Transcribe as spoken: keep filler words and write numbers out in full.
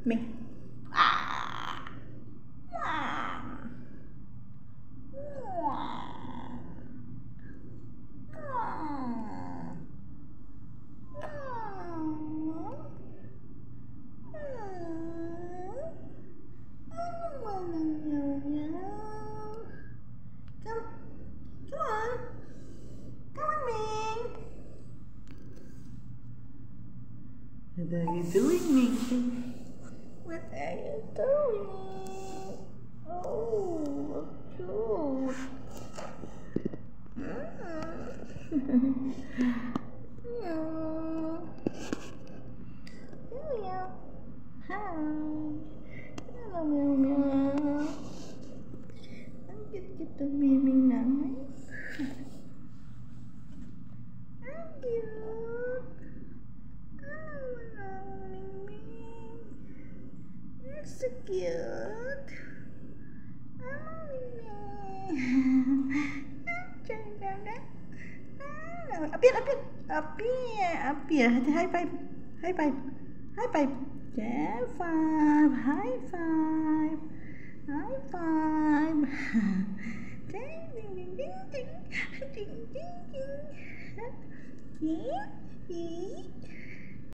mình à. À. What are you doing, Minky? What are you doing? Oh, cute. Hi. Hello, meow meow. Ang cute kita bibing namin. Ang cute. You're so cute. Apir, apir, apir, apir. High five, high five, high five. Yeah, five, high five, high five. Ding, ding, ding, ding, ding, ding, ding, ding. Yeah, yeah.